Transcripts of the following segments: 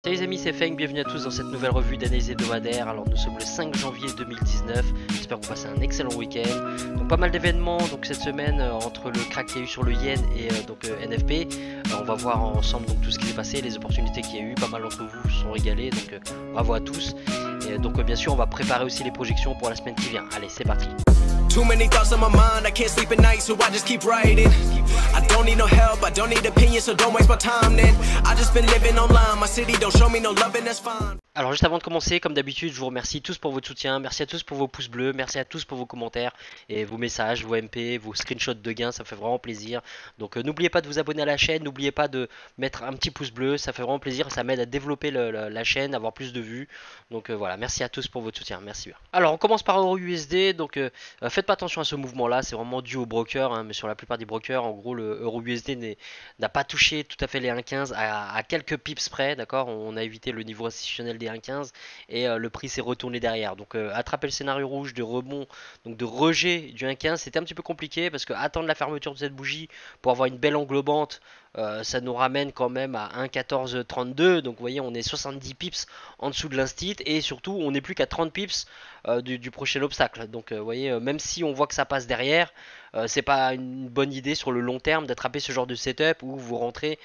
Salut les amis, c'est Feng, bienvenue à tous dans cette nouvelle revue d'analyse hebdomadaire. Alors nous sommes le 5 janvier 2019, j'espère que vous passez un excellent week-end. Donc pas mal d'événements donc cette semaine entre le crack qu'il y a eu sur le Yen et NFP. On va voir ensemble donc tout ce qui s'est passé, les opportunités qu'il y a eu, pas mal d'entre vous se sont régalés, donc bravo à tous. Et donc bien sûr on va préparer aussi les projections pour la semaine qui vient. Allez, c'est parti. Too many thoughts on my mind, I can't sleep at night, so I just keep writing. I don't need no help, I don't need opinions, so don't waste my time then. I just been living online, my city don't show me no love and that's fine. Alors juste avant de commencer, comme d'habitude, je vous remercie tous pour votre soutien, merci à tous pour vos pouces bleus, merci à tous pour vos commentaires et vos messages, vos MP, vos screenshots de gains, ça fait vraiment plaisir. Donc n'oubliez pas de vous abonner à la chaîne, n'oubliez pas de mettre un petit pouce bleu, ça fait vraiment plaisir, ça m'aide à développer la chaîne, avoir plus de vues. Donc voilà, merci à tous pour votre soutien, merci bien. Alors on commence par EURUSD, donc faites pas attention à ce mouvement là, c'est vraiment dû au broker, hein, mais sur la plupart des brokers, en gros le EURUSD n'a pas touché tout à fait les 1,15 à quelques pips près, d'accord. On a évité le niveau institutionnel des 1,15 et le prix s'est retourné derrière. Donc attraper le scénario rouge de rebond, donc de rejet du 1,15, c'était un petit peu compliqué parce que attendre la fermeture de cette bougie pour avoir une belle englobante, ça nous ramène quand même à 1,1432. Donc vous voyez, on est 70 pips en dessous de l'instit et surtout on n'est plus qu'à 30 pips du prochain obstacle. Donc vous voyez, même si on voit que ça passe derrière, c'est pas une bonne idée sur le long terme d'attraper ce genre de setup où vous rentrez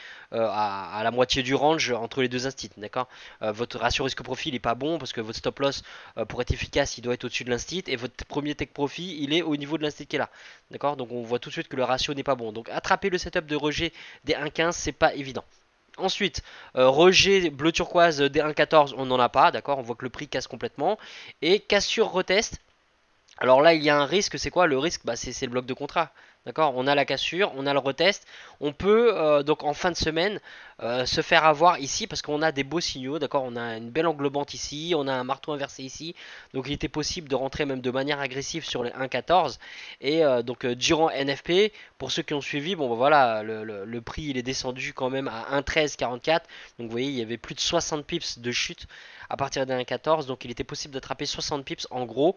à la moitié du range entre les deux instits, d'accord. Votre ratio risque-profit il est pas bon parce que votre stop loss pour être efficace il doit être au-dessus de l'instit et votre premier take profit il est au niveau de l'instit qui est là, d'accord. Donc on voit tout de suite que le ratio n'est pas bon. Donc attraper le setup de rejet des 1,15 c'est pas évident. Ensuite, rejet bleu turquoise des 1,14 on n'en a pas, d'accord. On voit que le prix casse complètement et cassure retest. Alors là, il y a un risque, c'est quoi le risque? C'est le bloc de contrat. D'accord, on a la cassure, on a le retest. On peut donc en fin de semaine se faire avoir ici parce qu'on a des beaux signaux. D'accord, on a une belle englobante ici, on a un marteau inversé ici. Donc il était possible de rentrer même de manière agressive sur les 1,14. Et donc durant NFP, pour ceux qui ont suivi, bon voilà, le prix il est descendu quand même à 1,1344. Donc vous voyez, il y avait plus de 60 pips de chute à partir des 1,14. Donc il était possible d'attraper 60 pips en gros.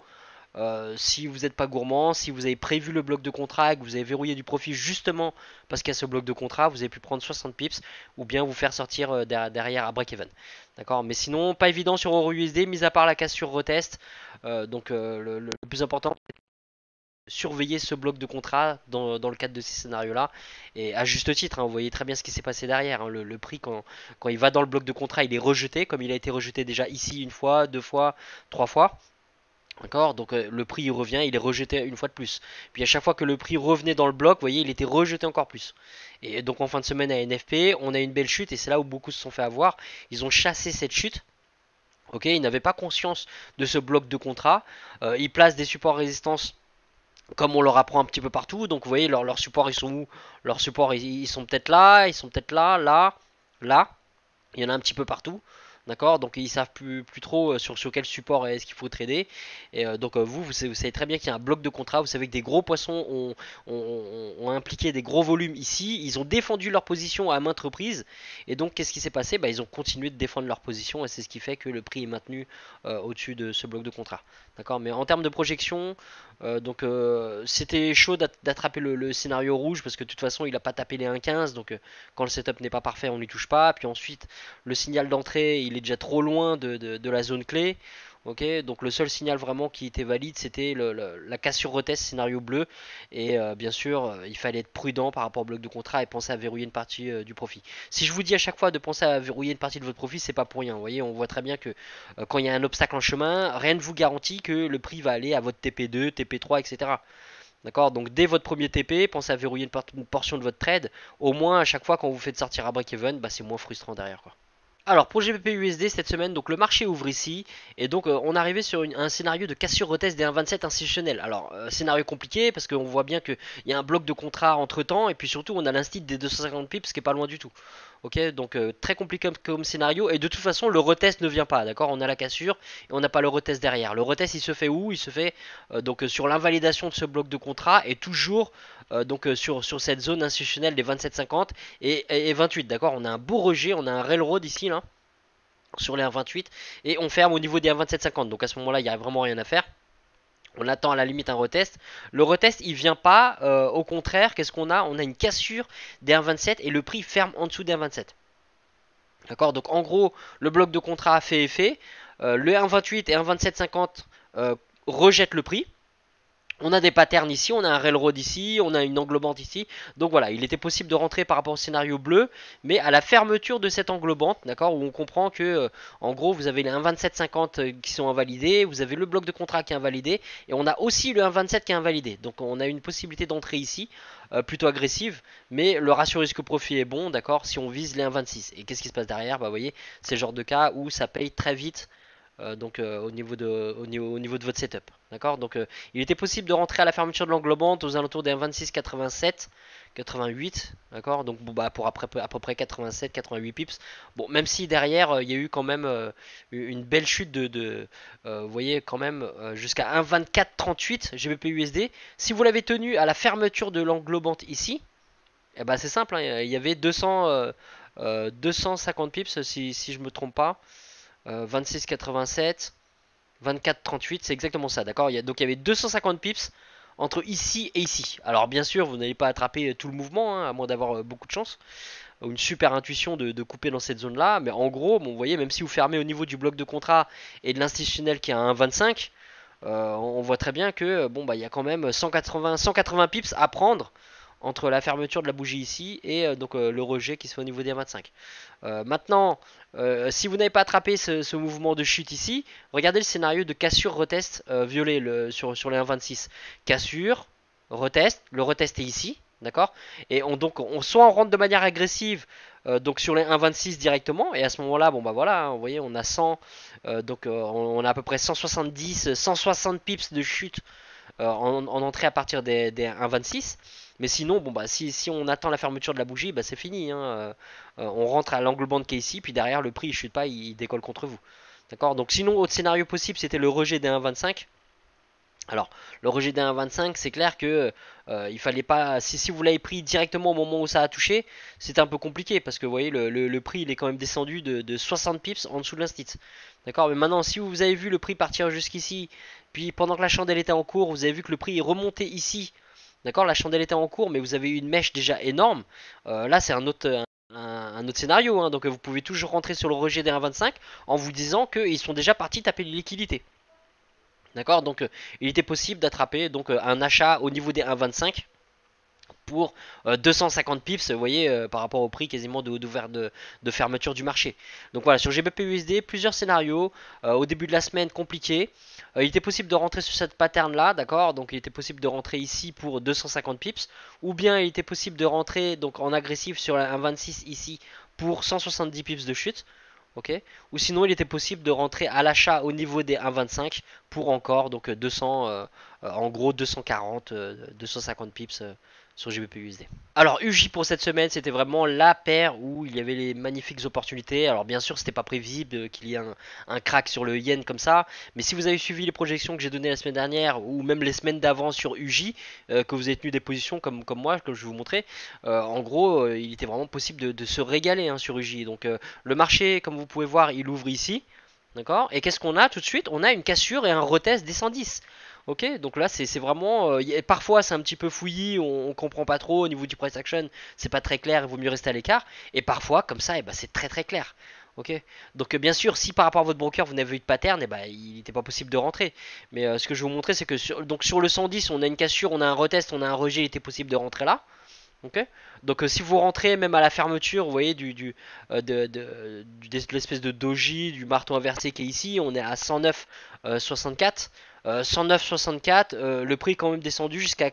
Si vous n'êtes pas gourmand, si vous avez prévu le bloc de contrat et que vous avez verrouillé du profit justement parce qu'il y a ce bloc de contrat, vous avez pu prendre 60 pips ou bien vous faire sortir derrière à break-even. D'accord, mais sinon, pas évident sur EURUSD, mis à part la cassure retest. Donc le plus important, c'est surveiller ce bloc de contrat dans le cadre de ces scénarios-là. Et à juste titre, hein, vous voyez très bien ce qui s'est passé derrière. Hein, le prix, quand il va dans le bloc de contrat, il est rejeté, comme il a été rejeté déjà ici une fois, deux fois, trois fois. D'accord, donc le prix il revient, il est rejeté une fois de plus. Puis à chaque fois que le prix revenait dans le bloc, vous voyez, il était rejeté encore plus. Et donc en fin de semaine à NFP, on a une belle chute et c'est là où beaucoup se sont fait avoir. Ils ont chassé cette chute. Ok, ils n'avaient pas conscience de ce bloc de contrat. Ils placent des supports résistance comme on leur apprend un petit peu partout. Donc vous voyez, leurs supports ils sont où? Leurs supports ils sont peut-être là, ils sont peut-être là, là, là. Il y en a un petit peu partout. D'accord, donc ils savent plus trop sur quel support est-ce qu'il faut trader. Et donc vous savez très bien qu'il y a un bloc de contrat. Vous savez que des gros poissons ont impliqué des gros volumes ici. Ils ont défendu leur position à maintes reprises. Et donc qu'est-ce qui s'est passé? Ils ont continué de défendre leur position et c'est ce qui fait que le prix est maintenu au-dessus de ce bloc de contrat. D'accord, mais en termes de projection, c'était chaud d'attraper le scénario rouge parce que de toute façon il n'a pas tapé les 1,15. Donc quand le setup n'est pas parfait, on n'y touche pas. Puis ensuite, le signal d'entrée, il est déjà trop loin de la zone clé. Ok, donc le seul signal vraiment qui était valide, c'était la cassure retest scénario bleu. Et bien sûr, il fallait être prudent par rapport au bloc de contrat et penser à verrouiller une partie du profit. Si je vous dis à chaque fois de penser à verrouiller une partie de votre profit, c'est pas pour rien. Vous voyez, on voit très bien que quand il y a un obstacle en chemin, rien ne vous garantit que le prix va aller à votre TP2, TP3, etc. D'accord, donc dès votre premier TP, pensez à verrouiller une portion de votre trade. Au moins, à chaque fois quand vous faites sortir à break-even, c'est moins frustrant derrière, quoi. Alors pour GBP USD cette semaine, donc le marché ouvre ici et donc on est arrivé sur un scénario de cassure retest des 1,27 institutionnels. Alors scénario compliqué parce qu'on voit bien qu'il y a un bloc de contrat entre temps et puis surtout on a l'instit des 250 pips qui est pas loin du tout. Ok, donc très compliqué comme scénario et de toute façon le retest ne vient pas, d'accord. On a la cassure et on n'a pas le retest derrière. Le retest il se fait où? Il se fait donc sur l'invalidation de ce bloc de contrat et toujours sur cette zone institutionnelle des 27,50 et 28, d'accord. On a un beau rejet, on a un railroad ici là sur les 1,28 et on ferme au niveau des 1,27,50. Donc à ce moment là il n'y a vraiment rien à faire. On attend à la limite un retest. Le retest il vient pas, au contraire qu'est-ce qu'on a? On a une cassure des 1,27 et le prix ferme en dessous des 1,27. D'accord, donc en gros, le bloc de contrat fait effet. Le 1,28 et 1,2750 rejettent le prix. On a des patterns ici, on a un railroad ici, on a une englobante ici. Donc voilà, il était possible de rentrer par rapport au scénario bleu, mais à la fermeture de cette englobante, d'accord, où on comprend que, en gros, vous avez les 1,2750 qui sont invalidés, vous avez le bloc de contrat qui est invalidé, et on a aussi le 1,27 qui est invalidé. Donc on a une possibilité d'entrée ici, plutôt agressive, mais le ratio risque-profit est bon, d'accord, si on vise les 1,26. Et qu'est-ce qui se passe derrière? Bah vous voyez, c'est le genre de cas où ça paye très vite donc au niveau de votre setup. D'accord. Donc il était possible de rentrer à la fermeture de l'englobante aux alentours des 1,2687, 88. D'accord. Donc bon, bah, pour à peu près 87, 88 pips. Bon, même si derrière il y a eu quand même une belle chute vous voyez quand même jusqu'à 1,2438 GBP/USD. Si vous l'avez tenu à la fermeture de l'englobante ici, eh ben, c'est simple, hein, il y avait 250 pips si je me trompe pas. 26,87, 24,38, c'est exactement ça, d'accord. Donc il y avait 250 pips entre ici et ici. Alors bien sûr, vous n'allez pas attraper tout le mouvement, hein, à moins d'avoir beaucoup de chance, ou une super intuition de couper dans cette zone-là. Mais en gros, bon, vous voyez, même si vous fermez au niveau du bloc de contrat et de l'institutionnel qui a un 1,25, on voit très bien que bon, bah, il y a quand même 180 pips à prendre entre la fermeture de la bougie ici et le rejet qui se fait au niveau des 25. Maintenant, si vous n'avez pas attrapé ce mouvement de chute ici, regardez le scénario de cassure retest violet sur les 1,26. Cassure, retest, le retest est ici, d'accord. Et soit on rentre de manière agressive donc sur les 1,26 directement, et à ce moment-là, bon bah voilà, hein, vous voyez, on a 100, on a à peu près 170, 160 pips de chute en entrée à partir des 1,26. Mais sinon, bon bah si on attend la fermeture de la bougie, bah c'est fini, hein. On rentre à l'englobante qui est ici, puis derrière le prix il chute pas, il décolle contre vous. D'accord. Donc sinon, autre scénario possible, c'était le rejet des 1,25. Alors, le rejet des 1,25, c'est clair que il fallait pas. Si vous l'avez pris directement au moment où ça a touché, c'était un peu compliqué parce que vous voyez, le prix il est quand même descendu de 60 pips en dessous de l'instit. D'accord. Mais maintenant, si vous avez vu le prix partir jusqu'ici, puis pendant que la chandelle était en cours, vous avez vu que le prix est remonté ici. D'accord, la chandelle était en cours, mais vous avez eu une mèche déjà énorme. Là, c'est un autre scénario, hein. Donc vous pouvez toujours rentrer sur le rejet des 1,25 en vous disant qu'ils sont déjà partis taper les liquidités. D'accord, donc il était possible d'attraper donc un achat au niveau des 1,25 pour 250 pips, vous voyez, par rapport au prix quasiment de fermeture du marché. Donc voilà, sur GBP/USD, plusieurs scénarios. Au début de la semaine, compliqué. Il était possible de rentrer sur cette pattern là, d'accord. Donc il était possible de rentrer ici pour 250 pips, ou bien il était possible de rentrer donc en agressif sur un 26 ici pour 170 pips de chute. Ok. Ou sinon il était possible de rentrer à l'achat au niveau des 1,25 pour encore donc 200, en gros 240, 250 pips sur GBP/USD. Alors UJ pour cette semaine, c'était vraiment la paire où il y avait les magnifiques opportunités. Alors bien sûr, c'était pas prévisible qu'il y ait un crack sur le yen comme ça, mais si vous avez suivi les projections que j'ai données la semaine dernière ou même les semaines d'avant sur UJ, que vous avez tenu des positions comme moi, comme je vais vous montrer, en gros, il était vraiment possible de se régaler, hein, sur UJ. Donc le marché, comme vous pouvez voir, il ouvre ici. D'accord. Et qu'est-ce qu'on a tout de suite? On a une cassure et un retest des 110. Ok, donc là c'est vraiment. Parfois c'est un petit peu fouillis, on comprend pas trop au niveau du price action, c'est pas très clair, il vaut mieux rester à l'écart. Et parfois, comme ça, c'est très très clair. Ok, donc bien sûr, si par rapport à votre broker vous n'avez eu de pattern, il n'était pas possible de rentrer. Mais ce que je vais vous montrer, c'est que sur le 110, on a une cassure, on a un retest, on a un rejet, il était possible de rentrer là. Ok. Donc si vous rentrez même à la fermeture, vous voyez de l'espèce de doji, du marteau inversé qui est ici, on est à 109,64. 109,64, le prix est quand même descendu jusqu'à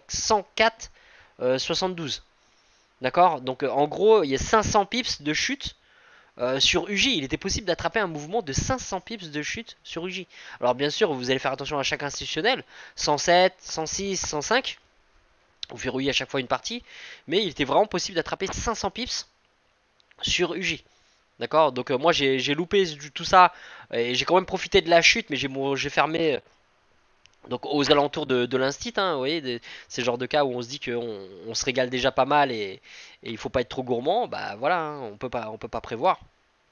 104,72. D'accord. Donc en gros, il y a 500 pips de chute sur UJ. Il était possible d'attraper un mouvement de 500 pips de chute sur UJ. Alors bien sûr, vous allez faire attention à chaque institutionnel. 107, 106, 105. Vous verrouillez à chaque fois une partie, mais il était vraiment possible d'attraper 500 pips sur UJ. D'accord. Donc moi j'ai loupé tout ça et j'ai quand même profité de la chute, mais j'ai fermé donc aux alentours de l'instit, hein, vous voyez, c'est le genre de cas où on se dit qu'on se régale déjà pas mal et il faut pas être trop gourmand. Bah voilà, hein, on peut pas prévoir.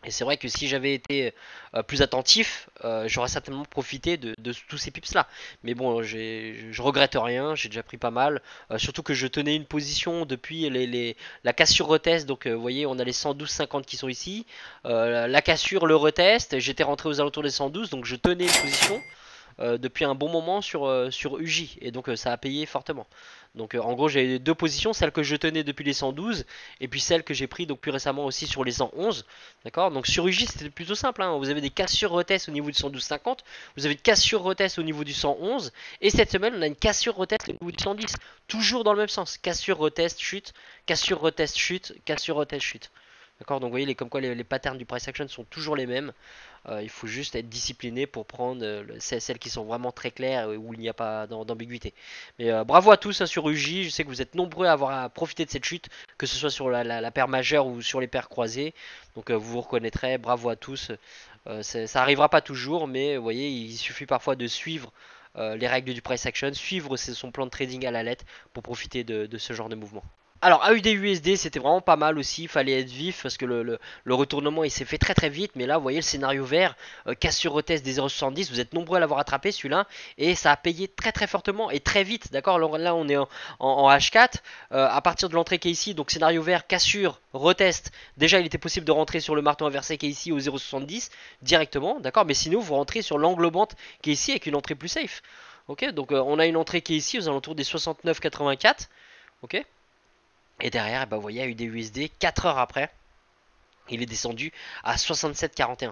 Et c'est vrai que si j'avais été plus attentif, j'aurais certainement profité de tous ces pips là. Mais bon, je regrette rien, j'ai déjà pris pas mal. Surtout que je tenais une position depuis la cassure retest. Donc vous voyez, on a les 112,50 qui sont ici. La cassure, le retest, j'étais rentré aux alentours des 112, donc je tenais une position depuis un bon moment sur UJ. Et donc ça a payé fortement. Donc en gros j'ai deux positions, celle que je tenais depuis les 112 et puis celle que j'ai pris donc plus récemment aussi sur les 111. D'accord. Donc sur UJ c'était plutôt simple, hein. Vous avez des cassures retest au niveau du 112,50, vous avez une cassure retest au niveau du 111 et cette semaine on a une cassure retest au niveau du 110. Toujours dans le même sens, cassure retest chute, cassure retest chute, cassure retest chute. D'accord. Donc vous voyez comme quoi les patterns du price action sont toujours les mêmes. Il faut juste être discipliné pour prendre celles qui sont vraiment très claires où il n'y a pas d'ambiguïté. Mais bravo à tous hein, sur UJ, je sais que vous êtes nombreux à avoir profité de cette chute, que ce soit sur la paire majeure ou sur les paires croisées. Donc vous vous reconnaîtrez, bravo à tous. Ça arrivera pas toujours, mais vous voyez, il suffit parfois de suivre les règles du price action, suivre son plan de trading à la lettre pour profiter de ce genre de mouvement. Alors AUD-USD c'était vraiment pas mal aussi, il fallait être vif parce que le retournement il s'est fait très vite. Mais là vous voyez le scénario vert, cassure retest des 0,70, vous êtes nombreux à l'avoir attrapé celui-là. Et ça a payé très fortement et très vite, d'accord. Là on est en H4, à partir de l'entrée qui est ici, donc scénario vert, cassure, retest. Déjà il était possible de rentrer sur le marteau inversé qui est ici au 0,70 directement, d'accord. Mais sinon vous rentrez sur l'englobante qui est ici avec une entrée plus safe. Ok, donc on a une entrée qui est ici aux alentours des 69,84, ok. Et derrière, bah, vous voyez, AUD-USD, 4 heures après, il est descendu à 67,41.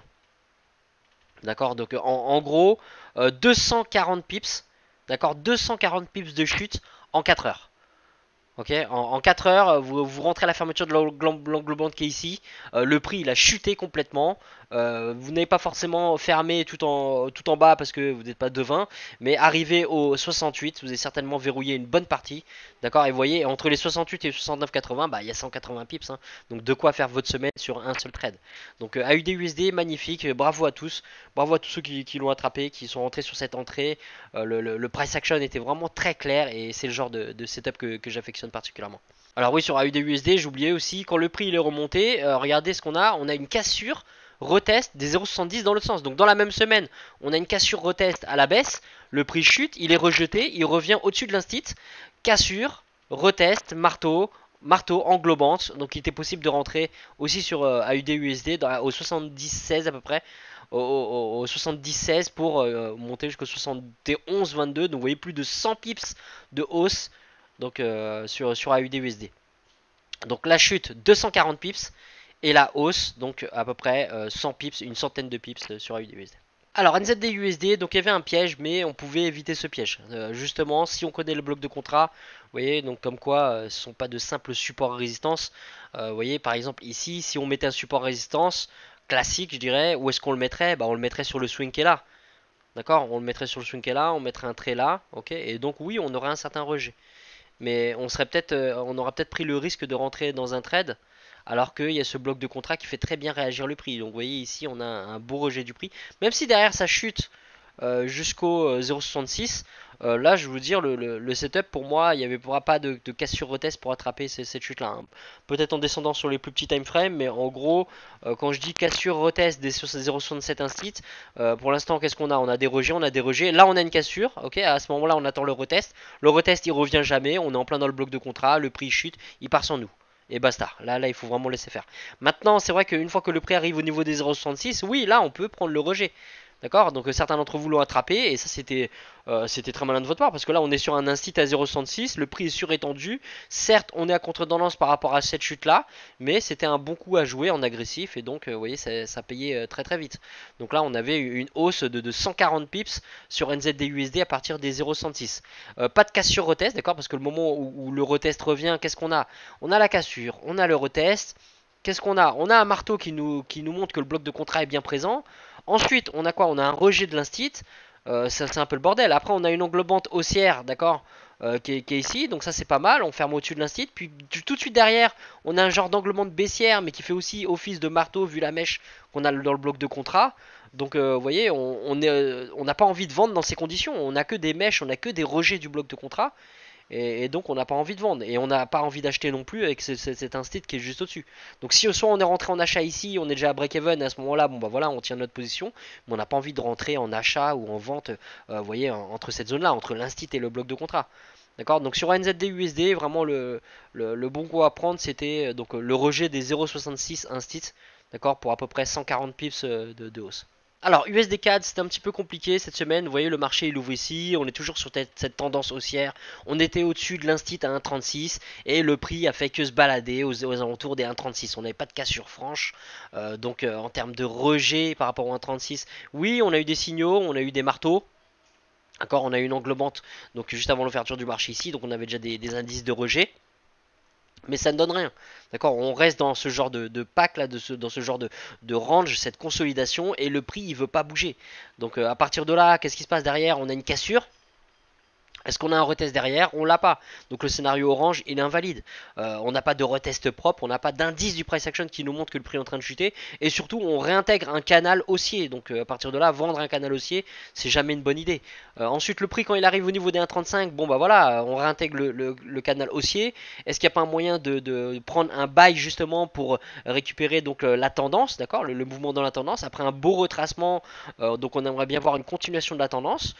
D'accord, donc en gros, 240 pips, d'accord, 240 pips de chute en 4 heures. Ok, en 4 heures, vous rentrez à la fermeture de l'englobante qui est ici. Le prix il a chuté complètement. Vous n'avez pas forcément fermé tout en bas parce que vous n'êtes pas devin. Mais arrivé au 68, vous avez certainement verrouillé une bonne partie. D'accord. Et vous voyez, entre les 68 et les 69,80, bah, il y a 180 pips. Hein. Donc de quoi faire votre semaine sur un seul trade. Donc AUD-USD, magnifique. Bravo à tous. Bravo à tous ceux qui l'ont attrapé, qui sont rentrés sur cette entrée. Le price action était vraiment très clair. Et c'est le genre de setup que j'affectionne particulièrement. Alors oui, sur AUD-USD, j'oubliais aussi, quand le prix il est remonté, regardez ce qu'on a. On a une cassure retest des 0,70 dans l'autre sens. Donc dans la même semaine, on a une cassure retest à la baisse, le prix chute, il est rejeté, il revient au-dessus de l'instit, cassure, retest, marteau, englobante. Donc il était possible de rentrer aussi sur AUD-USD au 70-16 à peu près, au 70-16 pour monter jusqu'au 71-22. Donc vous voyez plus de 100 pips de hausse donc sur AUD-USD. Donc la chute 240 pips et la hausse donc à peu près 100 pips, une centaine de pips sur AUD-USD. Alors NZD-USD, donc il y avait un piège, mais on pouvait éviter ce piège. Justement, si on connaît le bloc de contrat, vous voyez, donc comme quoi ce ne sont pas de simples supports résistance. Vous voyez, par exemple ici, si on mettait un support résistance classique, je dirais, où est-ce qu'on le mettrait? Bah, on le mettrait sur le swing qui est là. D'accord, on le mettrait sur le swing qui est là, on mettrait un trait là, ok, et donc oui, on aurait un certain rejet. Mais on aura peut-être pris le risque de rentrer dans un trade alors qu'il y a ce bloc de contrat qui fait très bien réagir le prix. Donc vous voyez ici on a un beau rejet du prix. Même si derrière ça chute jusqu'au 0,66, là je veux dire le setup pour moi, il n'y avait pas de cassure retest pour attraper cette chute là. Hein. Peut-être en descendant sur les plus petits time frames, mais en gros quand je dis cassure retest des 0,67 instit, pour l'instant qu'est-ce qu'on a? On a des rejets, là on a une cassure, ok, à ce moment là on attend le retest il revient jamais, on est en plein dans le bloc de contrat, le prix chute, il part sans nous. Et basta, là il faut vraiment laisser faire. Maintenant c'est vrai qu'une fois que le prix arrive au niveau des 0,66, oui là on peut prendre le rejet. D'accord. Donc certains d'entre vous l'ont attrapé et ça c'était très malin de votre part parce que là on est sur un instit à 0,66, le prix est surétendu. Certes on est à contre-tendance par rapport à cette chute là, mais c'était un bon coup à jouer en agressif et donc vous voyez ça payait très vite. Donc là on avait une hausse de 140 pips sur NZD-USD à partir des 0,66. Pas de cassure retest, d'accord, parce que le moment où le retest revient, qu'est-ce qu'on a? On a la cassure, on a le retest. Qu'est-ce qu'on a? On a un marteau qui nous montre que le bloc de contrat est bien présent. Ensuite, on a quoi? On a un rejet de l'instit. C'est un peu le bordel. Après, on a une englobante haussière, d'accord, qui est ici. Donc ça, c'est pas mal. On ferme au-dessus de l'instit. Puis tout de suite derrière, on a un genre d'englobante baissière, mais qui fait aussi office de marteau vu la mèche qu'on a dans le bloc de contrat. Donc, vous voyez, on n'a pas envie de vendre dans ces conditions. On n'a que des mèches, on n'a que des rejets du bloc de contrat. et donc on n'a pas envie de vendre et on n'a pas envie d'acheter non plus avec cet instit qui est juste au-dessus. Donc si soit on est rentré en achat ici, on est déjà à break-even, à ce moment-là, bon bah voilà, on tient notre position, mais on n'a pas envie de rentrer en achat ou en vente, vous voyez, entre cette zone-là, entre l'instit et le bloc de contrat. D'accord. Donc sur NZD USD, vraiment le bon coup à prendre, c'était donc le rejet des 0,66 instit, d'accord, pour à peu près 140 pips de hausse. Alors USD CAD, c'était un petit peu compliqué cette semaine. Vous voyez, le marché il ouvre ici, on est toujours sur cette tendance haussière. On était au-dessus de l'instit à 1,36 et le prix a fait que se balader aux alentours des 1,36. On n'avait pas de cassure franche, donc en termes de rejet par rapport au 1,36, oui, on a eu des signaux, on a eu des marteaux. D'accord, on a eu une englobante donc juste avant l'ouverture du marché ici, donc on avait déjà des indices de rejet. Mais ça ne donne rien. D'accord, on reste dans ce genre de pack là, dans ce genre de range, cette consolidation, et le prix il veut pas bouger. Donc à partir de là, qu'est-ce qui se passe derrière? On a une cassure. Est-ce qu'on a un retest derrière? On l'a pas. Donc le scénario orange, il est invalide. On n'a pas de retest propre, on n'a pas d'indice du price action qui nous montre que le prix est en train de chuter. Et surtout, on réintègre un canal haussier. Donc à partir de là, vendre un canal haussier, c'est jamais une bonne idée. Ensuite, le prix, quand il arrive au niveau des 1,35, bon bah voilà, on réintègre le canal haussier. Est-ce qu'il n'y a pas un moyen de prendre un buy justement pour récupérer donc la tendance, d'accord, le mouvement dans la tendance, après un beau retracement, donc on aimerait bien voir une continuation de la tendance.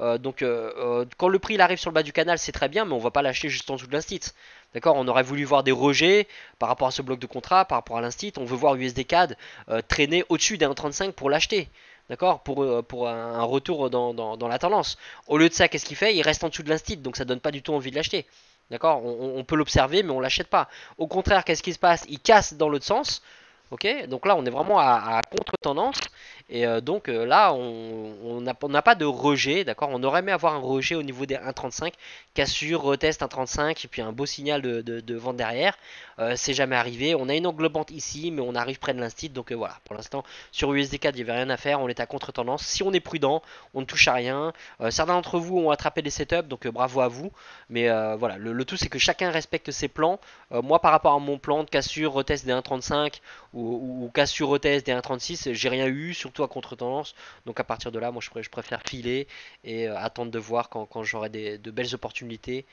Quand le prix il arrive sur le bas du canal, c'est très bien, mais on va pas l'acheter juste en dessous de l'instit. D'accord, on aurait voulu voir des rejets par rapport à ce bloc de contrat, par rapport à l'instit. On veut voir USD CAD traîner au-dessus des 1,35 pour l'acheter. D'accord, pour un retour dans la tendance. Au lieu de ça, qu'est-ce qu'il fait? Il reste en dessous de l'instit, donc ça donne pas du tout envie de l'acheter. D'accord, on peut l'observer, mais on l'achète pas. Au contraire, qu'est-ce qui se passe? Il casse dans l'autre sens. Ok, donc là on est vraiment à contre-tendance et là on n'a pas de rejet, d'accord. On aurait aimé avoir un rejet au niveau des 1,35, cassure, retest 1,35 et puis un beau signal de vente derrière. C'est jamais arrivé. On a une englobante ici, mais on arrive près de l'instit, donc voilà. Pour l'instant sur USD4 il n'y avait rien à faire, on est à contre-tendance. Si on est prudent, on ne touche à rien. Certains d'entre vous ont attrapé des setups, donc bravo à vous. Mais voilà, le tout c'est que chacun respecte ses plans. Moi par rapport à mon plan de cassure, retest des 1,35 ou cassure retest des 1,36, j'ai rien eu, surtout à contre-tendance. Donc à partir de là, moi je préfère filer et attendre de voir quand j'aurai de belles opportunités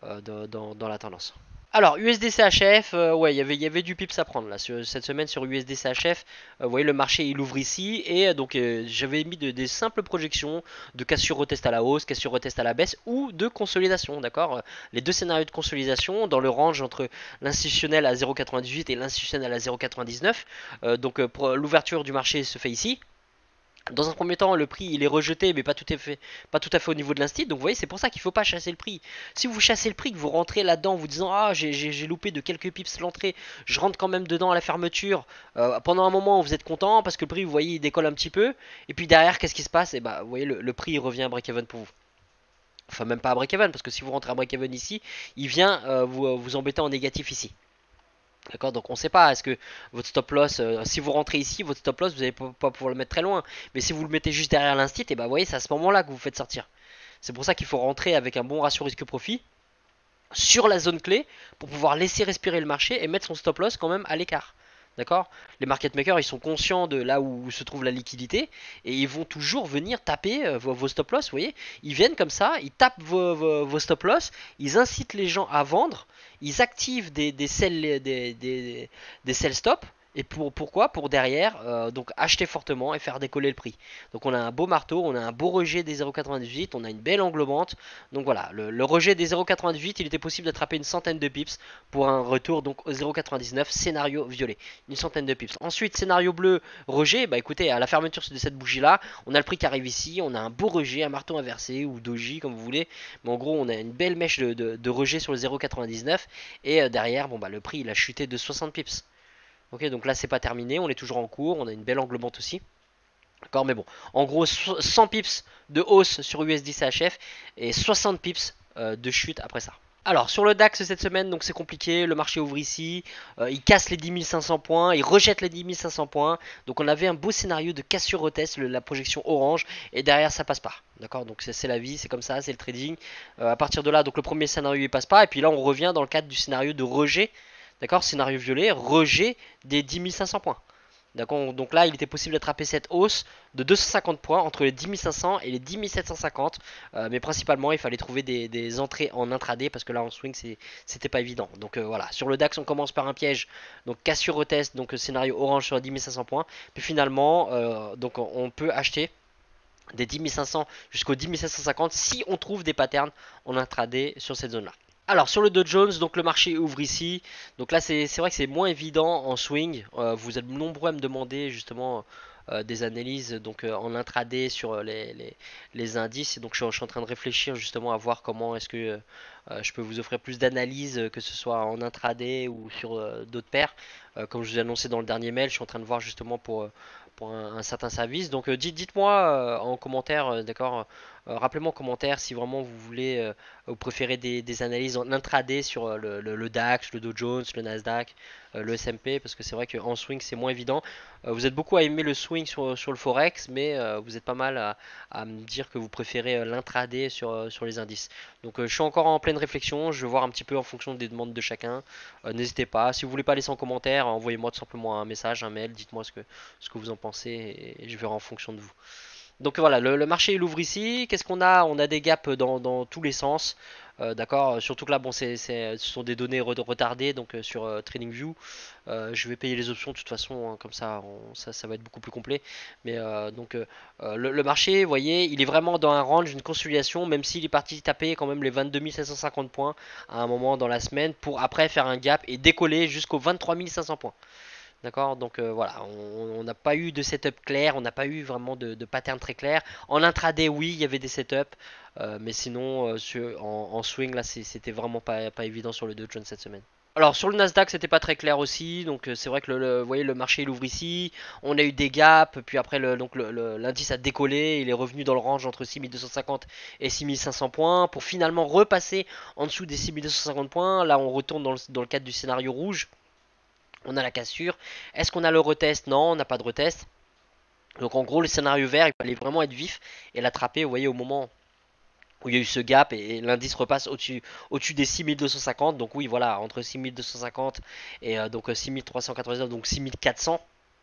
dans la tendance. Alors USD-CHF, ouais, il y avait du pips à prendre là cette semaine sur USD-CHF. Vous voyez, le marché il ouvre ici et donc j'avais mis des simples projections de cassure retest à la hausse, cassure retest à la baisse ou de consolidation, d'accord. Les deux scénarios de consolidation dans le range entre l'institutionnel à 0,98 et l'institutionnel à 0,99. Pour l'ouverture du marché se fait ici. Dans un premier temps, le prix il est rejeté, mais pas tout à fait au niveau de l'instit. Donc vous voyez, c'est pour ça qu'il ne faut pas chasser le prix. Si vous chassez le prix, que vous rentrez là-dedans, vous disant ah j'ai loupé de quelques pips l'entrée, je rentre quand même dedans à la fermeture. Pendant un moment, vous êtes content parce que le prix, vous voyez, il décolle un petit peu. Et puis derrière, qu'est-ce qui se passe? Et bah, vous voyez, le prix il revient à break-even pour vous. Enfin, même pas à break-even, parce que si vous rentrez à break-even ici, il vient vous embêter en négatif ici. D'accord, donc on ne sait pas, est-ce que votre stop loss, si vous rentrez ici, votre stop loss, vous n'allez pas pouvoir le mettre très loin. Mais si vous le mettez juste derrière l'instit, et bah vous voyez, c'est à ce moment-là que vous faites sortir. C'est pour ça qu'il faut rentrer avec un bon ratio risque-profit sur la zone clé pour pouvoir laisser respirer le marché et mettre son stop loss quand même à l'écart. D'accord? Les market makers, ils sont conscients de là où se trouve la liquidité et ils vont toujours venir taper vos stop loss. Vous voyez, ils viennent comme ça, ils tapent vos stop loss, ils incitent les gens à vendre, ils activent des sell stop. Et pourquoi? Pour derrière donc acheter fortement et faire décoller le prix. Donc on a un beau marteau, on a un beau rejet des 0,98, on a une belle englobante. Donc voilà, le rejet des 0,98, il était possible d'attraper une centaine de pips pour un retour donc au 0,99, scénario violet. Une centaine de pips. Ensuite, scénario bleu, rejet, bah écoutez, à la fermeture de cette bougie là, on a le prix qui arrive ici, on a un beau rejet, un marteau inversé ou doji comme vous voulez. Mais en gros, on a une belle mèche de rejet sur le 0,99 et derrière, bon bah le prix il a chuté de 60 pips. Ok, donc là c'est pas terminé, on est toujours en cours, on a une belle englobante aussi. D'accord, mais bon, en gros 100 pips de hausse sur USD-CHF et 60 pips de chute après ça. Alors sur le DAX cette semaine, donc c'est compliqué, le marché ouvre ici, il casse les 10 500 points, il rejette les 10 500 points, donc on avait un beau scénario de cassure retest, la projection orange, et derrière ça passe pas, d'accord, donc c'est la vie, c'est comme ça, c'est le trading. À partir de là, donc le premier scénario il passe pas, et puis là on revient dans le cadre du scénario de rejet. D'accord, scénario violet, rejet des 10 500 points. D'accord, donc là il était possible d'attraper cette hausse de 250 points entre les 10 500 et les 10 750, mais principalement il fallait trouver des entrées en intraday parce que là en swing c'était pas évident. Donc voilà, sur le DAX on commence par un piège, donc cassure retest, donc scénario orange sur les 10 500 points, puis finalement donc on peut acheter des 10 500 jusqu'aux 10 750 si on trouve des patterns en intraday sur cette zone là. Alors sur le Dow Jones, donc le marché ouvre ici. Donc là c'est vrai que c'est moins évident en swing. Vous êtes nombreux à me demander justement des analyses donc en intraday sur les indices. Et donc je suis en train de réfléchir justement à voir comment est-ce que je peux vous offrir plus d'analyses, que ce soit en intraday ou sur d'autres paires. Comme je vous ai annoncé dans le dernier mail, je suis en train de voir justement pour un certain service. Donc dites-moi en commentaire, d'accord, rappelez-moi en commentaire si vraiment vous voulez, vous préférez des analyses en intraday sur le DAX, le Dow Jones, le Nasdaq, le S&P, parce que c'est vrai qu'en swing c'est moins évident. Vous êtes beaucoup à aimer le swing sur le Forex, mais vous êtes pas mal à me dire que vous préférez l'intraday sur les indices. Donc je suis encore en pleine réflexion, je vais voir un petit peu en fonction des demandes de chacun. N'hésitez pas, si vous voulez pas laisser en commentaire, envoyez-moi tout simplement un message, un mail, dites-moi ce que vous en pensez et je verrai en fonction de vous. Donc voilà, le marché il ouvre ici. Qu'est-ce qu'on a? On a des gaps dans tous les sens. D'accord, surtout que là, bon, ce sont des données retardées donc sur TradingView. Je vais payer les options de toute façon, hein, comme ça, ça va être beaucoup plus complet. Mais donc le marché, vous voyez, il est vraiment dans un range, une consolidation, même s'il est parti taper quand même les 22 750 points à un moment dans la semaine pour après faire un gap et décoller jusqu'aux 23 500 points. D'accord, donc voilà, on n'a pas eu de setup clair, on n'a pas eu vraiment de pattern très clair. En intraday, oui, il y avait des setups, mais sinon, en swing, là, c'était vraiment pas évident sur le Dow Jones cette semaine. Alors sur le Nasdaq c'était pas très clair aussi, donc c'est vrai que vous voyez le marché il ouvre ici, on a eu des gaps, puis après l'indice a décollé, il est revenu dans le range entre 6250 et 6500 points pour finalement repasser en dessous des 6250 points. Là on retourne dans le cadre du scénario rouge. On a la cassure. Est-ce qu'on a le retest? Non, on n'a pas de retest. Donc en gros, le scénario vert, il fallait vraiment être vif et l'attraper, vous voyez, au moment où il y a eu ce gap et l'indice repasse au-dessus des 6250. Donc oui, voilà, entre 6250 et donc 6399, donc 6400.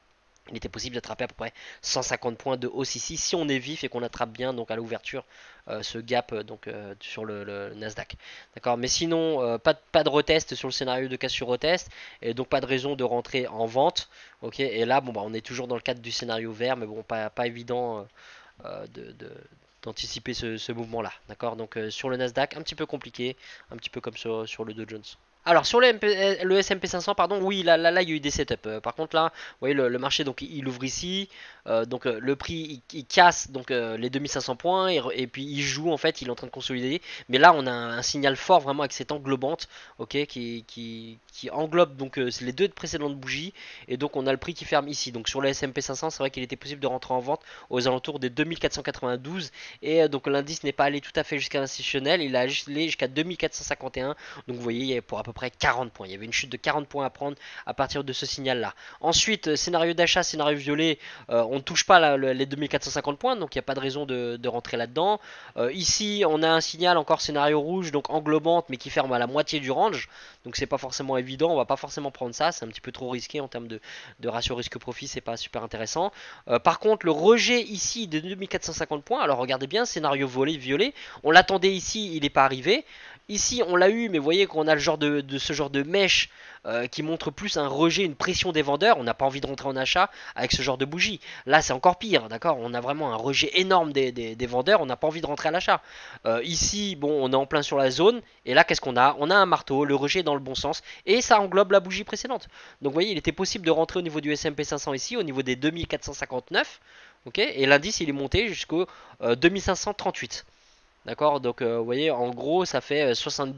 Il était possible d'attraper à peu près 150 points de hausse ici si on est vif et qu'on attrape bien donc à l'ouverture ce gap donc sur le Nasdaq. D'accord, mais sinon pas de retest sur le scénario de cassure retest et donc pas de raison de rentrer en vente. Ok, et là bon bah on est toujours dans le cadre du scénario vert, mais bon pas évident d'anticiper ce mouvement là. D'accord, donc sur le Nasdaq un petit peu compliqué, un petit peu comme sur le Dow Jones. Alors sur le S&P 500, pardon, oui, là, il y a eu des setups. Par contre là, vous voyez le marché donc il ouvre ici, donc le prix il casse donc les 2500 points et puis il joue en fait, il est en train de consolider. Mais là on a un signal fort vraiment avec cette englobante, ok, qui englobe donc les deux précédentes bougies et donc on a le prix qui ferme ici. Donc sur le S&P 500, c'est vrai qu'il était possible de rentrer en vente aux alentours des 2492 et donc l'indice n'est pas allé tout à fait jusqu'à l'institutionnel, il a allé jusqu'à 2451. Donc vous voyez, il y avait pour à peu près 40 points. Il y avait une chute de 40 points à prendre à partir de ce signal-là. Ensuite, scénario d'achat, scénario violet, on ne touche pas les 2450 points, donc il n'y a pas de raison de rentrer là-dedans. Ici, on a un signal encore scénario rouge, donc englobante, mais qui ferme à la moitié du range. Donc c'est pas forcément évident, on va pas forcément prendre ça, c'est un petit peu trop risqué en termes de ratio risque-profit, c'est pas super intéressant. Par contre, le rejet ici de 2450 points, alors regardez bien, scénario violet, on l'attendait ici, il n'est pas arrivé. Ici on l'a eu, mais vous voyez qu'on a ce genre de mèche qui montre plus un rejet, une pression des vendeurs. On n'a pas envie de rentrer en achat avec ce genre de bougie. Là c'est encore pire, d'accord. On a vraiment un rejet énorme des vendeurs, on n'a pas envie de rentrer à l'achat. Ici, bon, on est en plein sur la zone, et là qu'est-ce qu'on a? On a un marteau, le rejet est dans le bon sens, et ça englobe la bougie précédente. Donc vous voyez, il était possible de rentrer au niveau du S&P 500 ici, au niveau des 2459, ok, et l'indice il est monté jusqu'au 2538. D'accord, donc vous voyez, en gros, ça fait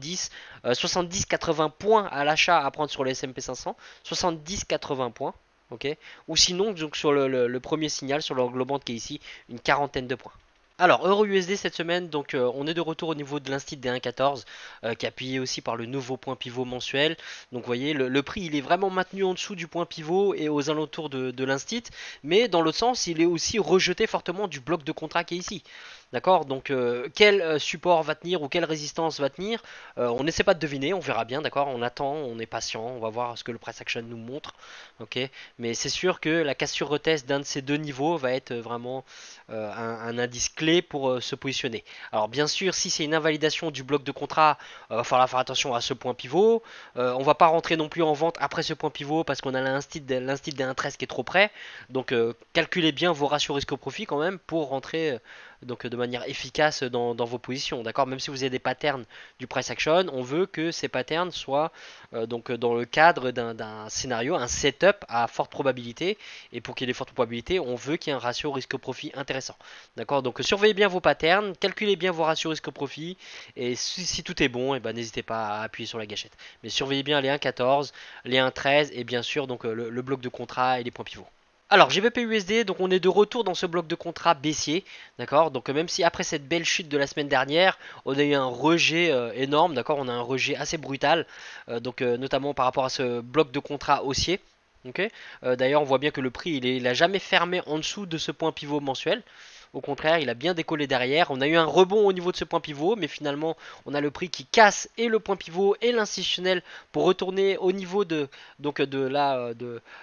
70-80 points à l'achat à prendre sur le S&P 500, 70-80 points, ok, ou sinon, donc sur le premier signal, sur l'englobante qui est ici, une quarantaine de points. Alors, Euro-USD cette semaine, donc on est de retour au niveau de l'instit des 1,14 qui est appuyé aussi par le nouveau point pivot mensuel. Donc vous voyez, le prix il est vraiment maintenu en dessous du point pivot et aux alentours de l'instit, mais dans l'autre sens, il est aussi rejeté fortement du bloc de contrat qui est ici. D'accord, donc quel support va tenir ou quelle résistance va tenir, on n'essaie pas de deviner, on verra bien, d'accord, on attend, on est patient, on va voir ce que le price action nous montre, ok, mais c'est sûr que la cassure retest d'un de ces deux niveaux va être vraiment un indice clé pour se positionner. Alors bien sûr, si c'est une invalidation du bloc de contrat, va falloir faire attention à ce point pivot, on va pas rentrer non plus en vente après ce point pivot parce qu'on a l'instit des 1,13 qui est trop près, donc calculez bien vos ratios risque-profit quand même pour rentrer donc de manière efficace dans vos positions, d'accord. Même si vous avez des patterns du price action, on veut que ces patterns soient donc dans le cadre d'un scénario, un setup à forte probabilité, et pour qu'il y ait des fortes probabilités, on veut qu'il y ait un ratio risque-profit intéressant, d'accord. Donc surveillez bien vos patterns, calculez bien vos ratios risque-profit, et si tout est bon, et ben n'hésitez pas à appuyer sur la gâchette. Mais surveillez bien les 1,14, les 1,13 et bien sûr donc le bloc de contrat et les points pivots. Alors GBP/USD, donc on est de retour dans ce bloc de contrat baissier, d'accord. Donc même si après cette belle chute de la semaine dernière, on a eu un rejet énorme, d'accord. On a un rejet assez brutal, donc notamment par rapport à ce bloc de contrat haussier. Okay. D'ailleurs, on voit bien que le prix, il a jamais fermé en dessous de ce point pivot mensuel. Au contraire, il a bien décollé derrière. On a eu un rebond au niveau de ce point pivot, mais finalement, on a le prix qui casse et le point pivot et l'institutionnel pour retourner au niveau de donc de la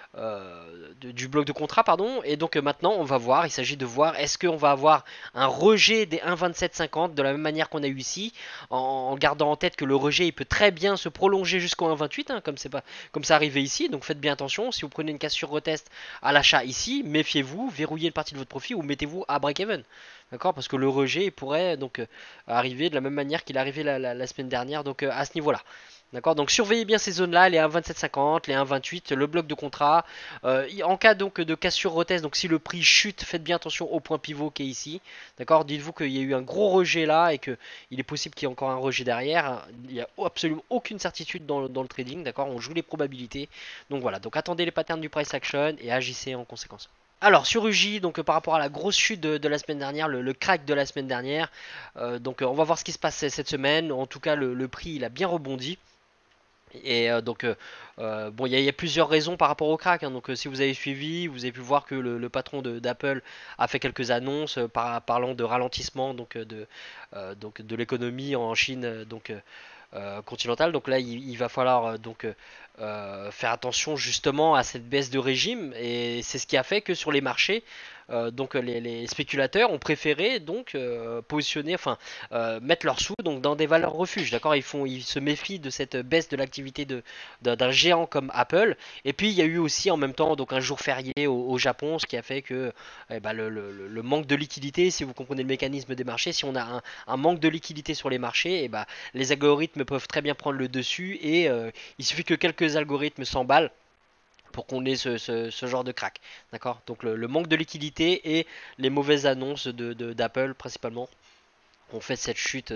du bloc de contrat, pardon. Et donc maintenant, on va voir. Il s'agit de voir est-ce qu'on va avoir un rejet des 1,2750 de la même manière qu'on a eu ici, en gardant en tête que le rejet il peut très bien se prolonger jusqu'au 1,28, hein, comme ça arrivé ici. Donc faites bien attention. Si vous prenez une cassure retest à l'achat ici, méfiez-vous, verrouillez une partie de votre profit ou mettez-vous à break even, d'accord, parce que le rejet il pourrait donc arriver de la même manière qu'il est arrivé la semaine dernière, donc à ce niveau là, d'accord. Donc surveillez bien ces zones là, les 1,2750, les 1,28, le bloc de contrat, en cas donc de cassure retest, donc si le prix chute, faites bien attention au point pivot qui est ici, d'accord. Dites-vous qu'il y a eu un gros rejet là et que il est possible qu'il y ait encore un rejet derrière. Il n'y a absolument aucune certitude dans le trading, d'accord, on joue les probabilités, donc voilà. Donc attendez les patterns du price action et agissez en conséquence. Alors sur UJ, donc par rapport à la grosse chute de la semaine dernière, le crack de la semaine dernière, donc on va voir ce qui se passe cette semaine. En tout cas, le prix il a bien rebondi. Et donc bon, il y a plusieurs raisons par rapport au crack, hein. Donc si vous avez suivi, vous avez pu voir que le patron d'Apple a fait quelques annonces parlant de ralentissement donc de l'économie en Chine, donc continentale. Donc là, il va falloir donc faire attention justement à cette baisse de régime, et c'est ce qui a fait que sur les marchés, donc les spéculateurs ont préféré donc positionner, enfin mettre leurs sous donc dans des valeurs refuges, d'accord. Ils se méfient de cette baisse de l'activité d'un géant comme Apple. Et puis il y a eu aussi en même temps donc un jour férié au Japon, ce qui a fait que le manque de liquidité, si vous comprenez le mécanisme des marchés, si on a un manque de liquidité sur les marchés, et les algorithmes peuvent très bien prendre le dessus, et il suffit que quelques algorithmes s'emballent pour qu'on ait ce genre de crack, d'accord. Donc le manque de liquidité et les mauvaises annonces d'Apple principalement ont fait cette chute.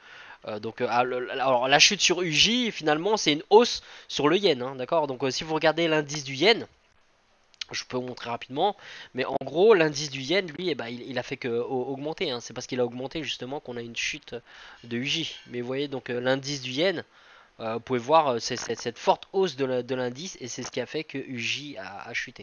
Alors la chute sur UJ finalement c'est une hausse sur le yen, hein, d'accord. Donc si vous regardez l'indice du yen, je peux vous montrer rapidement, mais en gros l'indice du yen lui, il a fait que augmenter, hein. C'est parce qu'il a augmenté justement qu'on a une chute de UJ. Mais vous voyez donc l'indice du yen, vous pouvez voir cette forte hausse de l'indice, et c'est ce qui a fait que UJ a chuté.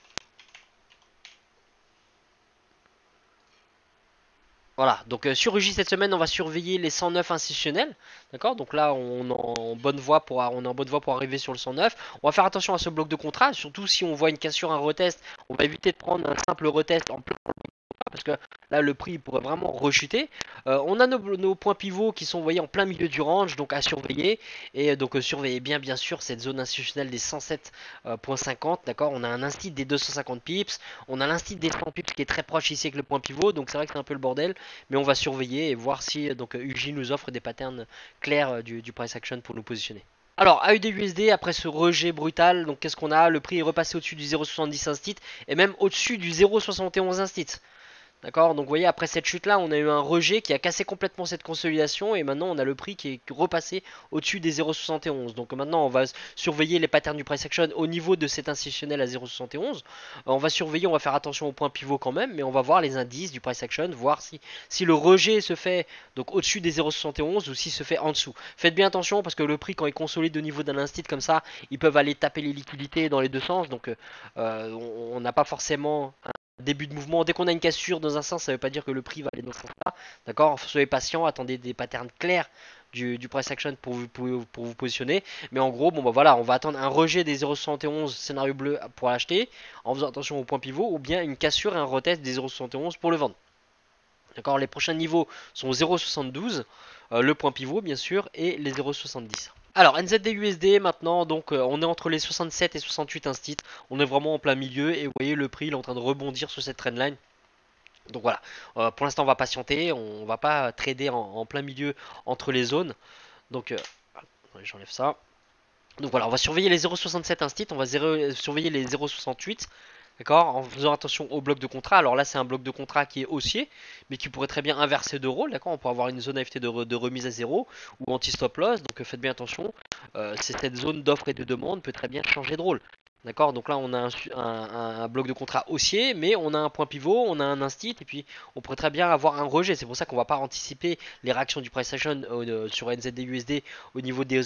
Voilà, donc sur UJ cette semaine, on va surveiller les 109 institutionnels, d'accord. Donc là, on est en bonne voie pour arriver sur le 109. On va faire attention à ce bloc de contrat, surtout si on voit une cassure, un retest. On va éviter de prendre un simple retest en plein, parce que là le prix pourrait vraiment rechuter. On a nos points pivots qui sont, voyez, en plein milieu du range, donc à surveiller. Et donc surveillez bien sûr cette zone institutionnelle des 107,50, d'accord. On a un instit des 250 pips, on a l'instit des 100 pips qui est très proche ici avec le point pivot, donc c'est vrai que c'est un peu le bordel, mais on va surveiller et voir si donc UJ nous offre des patterns clairs du price action pour nous positionner. Alors, AUD/USD, après ce rejet brutal, donc qu'est-ce qu'on a? Le prix est repassé au-dessus du 0,70 instit et même au-dessus du 0,71 instit. D'accord, donc vous voyez, après cette chute là, on a eu un rejet qui a cassé complètement cette consolidation, et maintenant on a le prix qui est repassé au-dessus des 0,71. Donc maintenant on va surveiller les patterns du price action au niveau de cet institutionnel à 0,71. On va surveiller, on va faire attention au point pivot quand même, mais on va voir les indices du price action, voir si le rejet se fait donc au-dessus des 0,71 ou s'il se fait en dessous. Faites bien attention, parce que le prix, quand il consolide au niveau d'un instit comme ça, ils peuvent aller taper les liquidités dans les deux sens, donc on n'a pas forcément début de mouvement. Dès qu'on a une cassure dans un sens, ça veut pas dire que le prix va aller dans ce sens-là. D'accord, soyez patient, attendez des patterns clairs du price action pour vous positionner. Mais en gros, bon bah voilà, on va attendre un rejet des 0,71 scénario bleu pour l'acheter, en faisant attention au point pivot, ou bien une cassure et un retest des 0,71 pour le vendre. D'accord, les prochains niveaux sont 0,72, le point pivot bien sûr, et les 0,70. Alors NZD-USD maintenant, donc on est entre les 67 et 68 instits, on est vraiment en plein milieu et vous voyez le prix il est en train de rebondir sur cette trendline. Donc voilà, pour l'instant on va patienter, on va pas trader en plein milieu entre les zones. Donc j'enlève ça. Donc voilà, on va surveiller les 0,67 instits, on va surveiller les 0,68. D'accord, en faisant attention au bloc de contrat. Alors là, c'est un bloc de contrat qui est haussier, mais qui pourrait très bien inverser de rôle. D'accord, on pourrait avoir une zone AFT de remise à zéro ou anti-stop loss. Donc faites bien attention. Cette zone d'offre et de demande peut très bien changer de rôle. D'accord, donc là on a un bloc de contrat haussier, mais on a un point pivot, on a un instit, et puis on pourrait très bien avoir un rejet. C'est pour ça qu'on ne va pas anticiper les réactions du price action sur NZD-USD au niveau des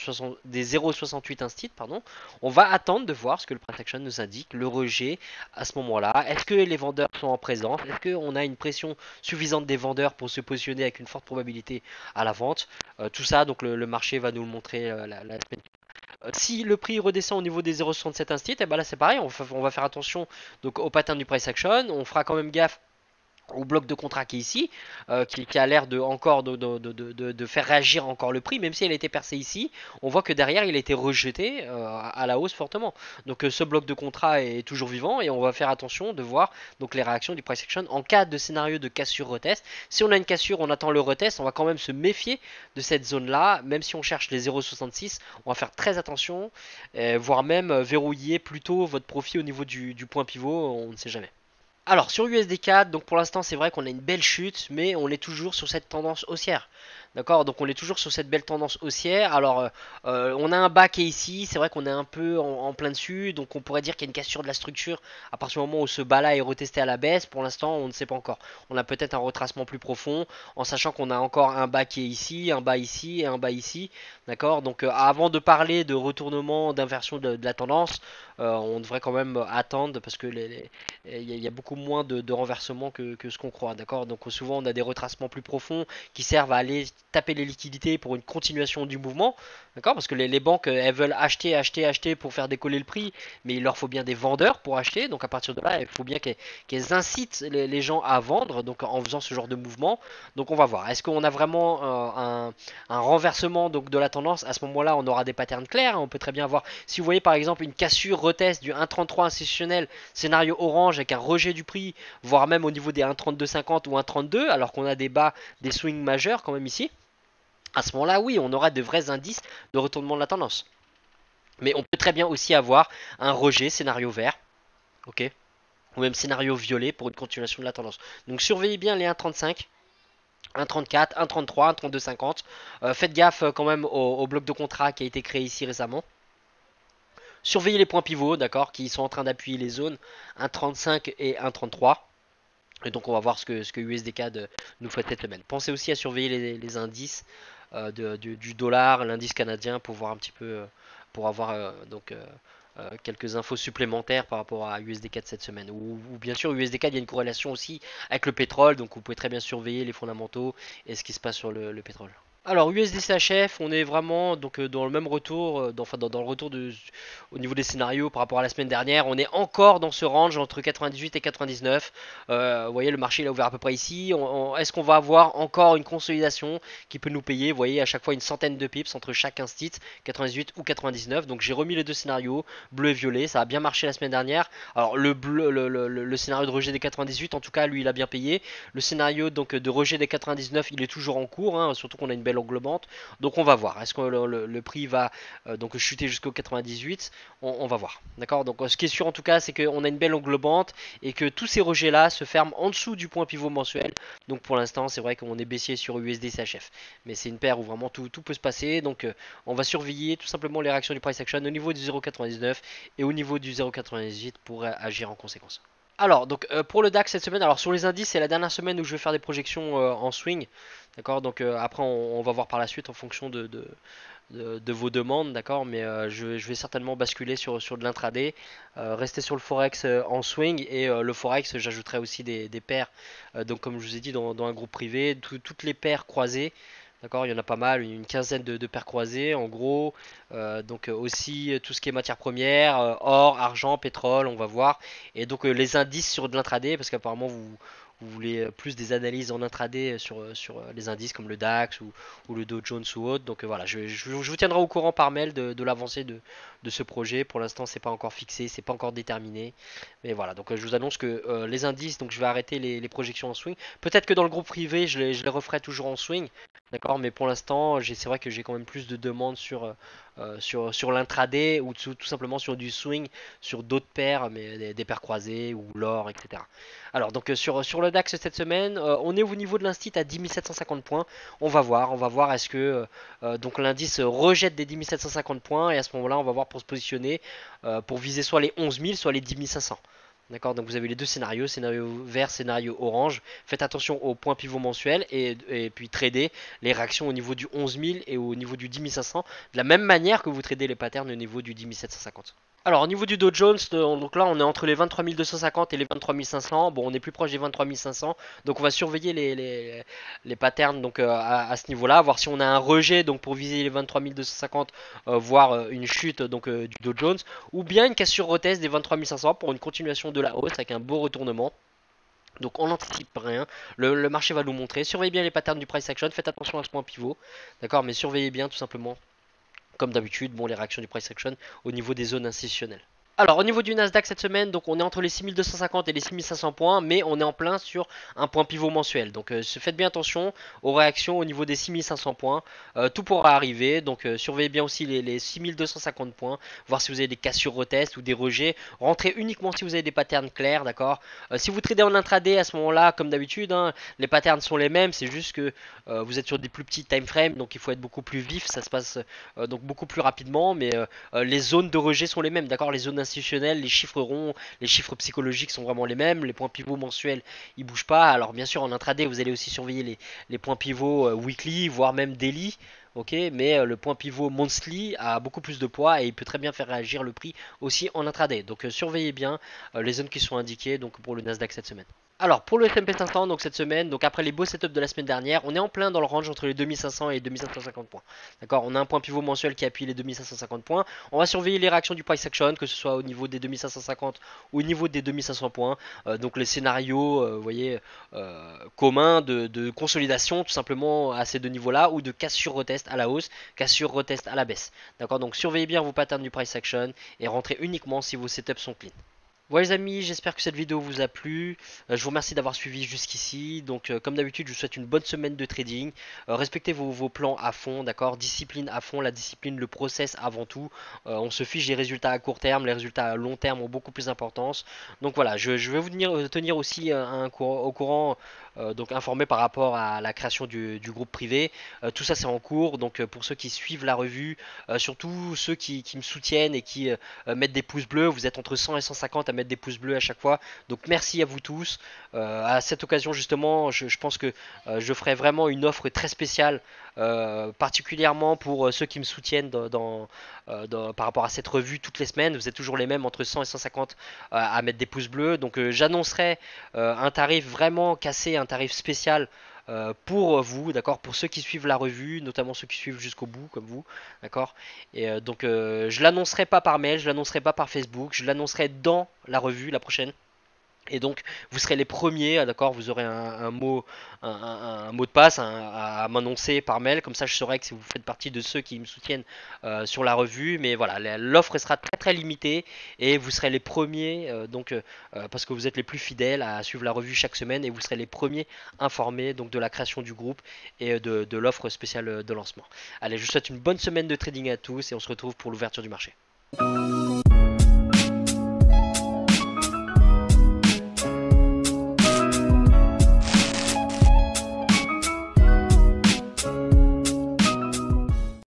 0,68 instits. Pardon. On va attendre de voir ce que le price action nous indique, le rejet à ce moment-là. Est-ce que les vendeurs sont en présence? Est-ce qu'on a une pression suffisante des vendeurs pour se positionner avec une forte probabilité à la vente? Tout ça, donc le marché va nous le montrer la semaine. Si le prix redescend au niveau des 0,67 instits, et ben là c'est pareil, on va faire attention donc au pattern du price action, on fera quand même gaffe au bloc de contrat qui est ici, qui a l'air de faire réagir encore le prix, même si elle a été percée ici, on voit que derrière il a été rejeté à la hausse fortement. Donc ce bloc de contrat est toujours vivant et on va faire attention de voir donc les réactions du price action en cas de scénario de cassure retest. Si on a une cassure, on attend le retest, on va quand même se méfier de cette zone là, même si on cherche les 0,66, on va faire très attention, voire même verrouiller plutôt votre profit au niveau du point pivot, on ne sait jamais. Alors sur USD4, donc pour l'instant c'est vrai qu'on a une belle chute, mais on est toujours sur cette tendance haussière. D'accord, donc on est toujours sur cette belle tendance haussière. Alors on a un bas qui est ici, c'est vrai qu'on est un peu en plein dessus, donc on pourrait dire qu'il y a une cassure de la structure à partir du moment où ce bas là est retesté à la baisse. Pour l'instant on ne sait pas encore. On a peut-être un retracement plus profond, en sachant qu'on a encore un bas qui est ici, un bas ici et un bas ici. D'accord, donc avant de parler de retournement, d'inversion de la tendance, on devrait quand même attendre parce que il y a beaucoup moins de renversement que ce qu'on croit. D'accord, donc souvent on a des retracements plus profonds qui servent à aller taper les liquidités pour une continuation du mouvement, d'accord, parce que les banques elles veulent acheter pour faire décoller le prix, mais il leur faut bien des vendeurs pour acheter, donc à partir de là il faut bien qu'elles incitent les gens à vendre, donc en faisant ce genre de mouvement. Donc on va voir, est-ce qu'on a vraiment un renversement donc de la tendance? À ce moment là on aura des patterns clairs, on peut très bien avoir, si vous voyez par exemple une cassure retest du 1,33 institutionnel scénario orange avec un rejet du prix, voire même au niveau des 1,3250 ou 1,32, alors qu'on a des bas, des swings majeurs quand même ici. À ce moment-là, oui, on aura de vrais indices de retournement de la tendance. Mais on peut très bien aussi avoir un rejet, scénario vert, ok, ou même scénario violet pour une continuation de la tendance. Donc surveillez bien les 1,35, 1,34, 1,33, 1,3250. Faites gaffe quand même au bloc de contrat qui a été créé ici récemment. Surveillez les points pivots, d'accord, qui sont en train d'appuyer les zones 1,35 et 1,33. Et donc on va voir ce que USDCAD nous fait cette semaine. Pensez aussi à surveiller les indices du dollar, l'indice canadien pour voir un petit peu, pour avoir quelques infos supplémentaires par rapport à USD4 cette semaine. Ou bien sûr USD4 il y a une corrélation aussi avec le pétrole, donc vous pouvez très bien surveiller les fondamentaux et ce qui se passe sur le pétrole. Alors USD-CHF, on est vraiment donc dans le même retour, dans le retour au niveau des scénarios par rapport à la semaine dernière. On est encore dans ce range entre 98 et 99. Vous voyez, le marché il a ouvert à peu près ici. Est-ce qu'on va avoir encore une consolidation qui peut nous payer? Vous voyez, à chaque fois une centaine de pips entre chaque instit, 98 ou 99. Donc j'ai remis les deux scénarios, bleu et violet. Ça a bien marché la semaine dernière. Alors le bleu, le scénario de rejet des 98, en tout cas, lui il a bien payé. Le scénario donc de rejet des 99, il est toujours en cours, hein, surtout qu'on a une belle englobante. Donc on va voir. Est-ce que le prix va donc chuter jusqu'au 98? On va voir. D'accord. Donc ce qui est sûr en tout cas, c'est qu'on a une belle englobante et que tous ces rejets là se ferment en dessous du point pivot mensuel. Donc pour l'instant, c'est vrai qu'on est baissier sur USD CHF. Mais c'est une paire où vraiment tout peut se passer. Donc on va surveiller tout simplement les réactions du price action au niveau du 0,99 et au niveau du 0,98 pour agir en conséquence. Alors, donc pour le DAX cette semaine, alors sur les indices, c'est la dernière semaine où je vais faire des projections en swing. D'accord, donc après on va voir par la suite en fonction de vos demandes, d'accord, mais je vais certainement basculer sur de l'intraday, rester sur le forex en swing, et le forex j'ajouterai aussi des paires, donc comme je vous ai dit dans un groupe privé, toutes les paires croisées. D'accord, il y en a pas mal, une quinzaine de paires croisées en gros. Donc aussi tout ce qui est matières premières, or, argent, pétrole, on va voir. Et donc les indices sur de l'intraday, parce qu'apparemment vous voulez plus des analyses en intraday sur les indices comme le DAX ou le Dow Jones ou autre. Donc voilà, je vous tiendrai au courant par mail de l'avancée de ce projet. Pour l'instant, c'est pas encore fixé, c'est pas encore déterminé. Mais voilà, donc je vous annonce que les indices, donc je vais arrêter les projections en swing. Peut-être que dans le groupe privé, je les referai toujours en swing. D'accord, mais pour l'instant, c'est vrai que j'ai quand même plus de demandes sur l'intraday ou tout simplement sur du swing, sur d'autres paires, mais des paires croisées ou l'or, etc. Alors, donc sur le DAX cette semaine, on est au niveau de l'instit à 10 750 points. On va voir est-ce que donc l'indice rejette des 10 750 points, et à ce moment-là, on va voir pour se positionner pour viser soit les 11 000, soit les 10 500. D'accord, donc vous avez les deux scénarios, scénario vert, scénario orange. Faites attention aux points pivots mensuels et puis tradez les réactions au niveau du 11 000 et au niveau du 10 500 de la même manière que vous tradez les patterns au niveau du 10 750. Alors au niveau du Dow Jones, donc là on est entre les 23 250 et les 23 500. Bon, on est plus proche des 23 500, donc on va surveiller les patterns donc à ce niveau-là, voir si on a un rejet donc pour viser les 23 250, voire une chute donc du Dow Jones, ou bien une cassure retest des 23 500 pour une continuation de la hausse avec un beau retournement. Donc on n'anticipe rien, le marché va nous montrer. Surveillez bien les patterns du price action, faites attention à ce point pivot, d'accord, mais surveillez bien tout simplement comme d'habitude, bon, les réactions du price action au niveau des zones institutionnelles. Alors au niveau du Nasdaq cette semaine, donc on est entre les 6250 et les 6500 points, mais on est en plein sur un point pivot mensuel. Donc faites bien attention aux réactions au niveau des 6500 points. Tout pourra arriver, donc surveillez bien aussi les 6250 points, voir si vous avez des cassures retest ou des rejets. Rentrez uniquement si vous avez des patterns clairs, d'accord. Si vous tradez en intraday à ce moment-là, comme d'habitude, hein, les patterns sont les mêmes, c'est juste que vous êtes sur des plus petits time frames, donc il faut être beaucoup plus vif, ça se passe donc beaucoup plus rapidement, mais les zones de rejet sont les mêmes, d'accord. Les zones institutionnelles, les chiffres ronds, les chiffres psychologiques sont vraiment les mêmes, les points pivots mensuels ils bougent pas. Alors bien sûr en intraday vous allez aussi surveiller les points pivots weekly, voire même daily. Ok, mais le point pivot monthly a beaucoup plus de poids et il peut très bien faire réagir le prix aussi en intraday. Donc surveillez bien les zones qui sont indiquées donc pour le Nasdaq cette semaine. Alors pour le S&P 500 donc cette semaine, donc après les beaux setups de la semaine dernière, on est en plein dans le range entre les 2500 et les 2550 points. D'accord, on a un point pivot mensuel qui appuie les 2550 points. On va surveiller les réactions du price action, que ce soit au niveau des 2550 ou au niveau des 2500 points. Donc les scénarios, vous voyez, communs de consolidation tout simplement à ces deux niveaux-là, ou de cassure retest à la hausse, cassure retest à la baisse. D'accord, donc surveillez bien vos patterns du price action et rentrez uniquement si vos setups sont clean. Voilà les amis, j'espère que cette vidéo vous a plu. Je vous remercie d'avoir suivi jusqu'ici. Donc comme d'habitude, je vous souhaite une bonne semaine de trading. Respectez vos plans à fond, d'accord. Discipline à fond, la discipline, le process avant tout. On se fiche des résultats à court terme, les résultats à long terme ont beaucoup plus d'importance. Donc voilà, je vais vous tenir aussi au courant, donc informé par rapport à la création du groupe privé. Tout ça c'est en cours, donc pour ceux qui suivent la revue, surtout ceux qui me soutiennent et qui mettre des pouces bleus, vous êtes entre 100 et 150 à mettre des pouces bleus à chaque fois, donc merci à vous tous. À cette occasion justement, je pense que je ferai vraiment une offre très spéciale, particulièrement pour ceux qui me soutiennent par rapport à cette revue toutes les semaines. Vous êtes toujours les mêmes entre 100 et 150 à mettre des pouces bleus, donc j'annoncerai un tarif vraiment cassé, un tarif spécial pour vous, d'accord, pour ceux qui suivent la revue, notamment ceux qui suivent jusqu'au bout comme vous, d'accord. Et donc je l'annoncerai pas par mail, je l'annoncerai pas par Facebook, je l'annoncerai dans la revue, la prochaine. Et donc vous serez les premiers, d'accord, vous aurez un mot de passe à m'annoncer par mail, comme ça je saurai que si vous faites partie de ceux qui me soutiennent sur la revue. Mais voilà, l'offre sera très très limitée et vous serez les premiers, parce que vous êtes les plus fidèles à suivre la revue chaque semaine, et vous serez les premiers informés donc de la création du groupe et de l'offre spéciale de lancement. Allez, je vous souhaite une bonne semaine de trading à tous et on se retrouve pour l'ouverture du marché.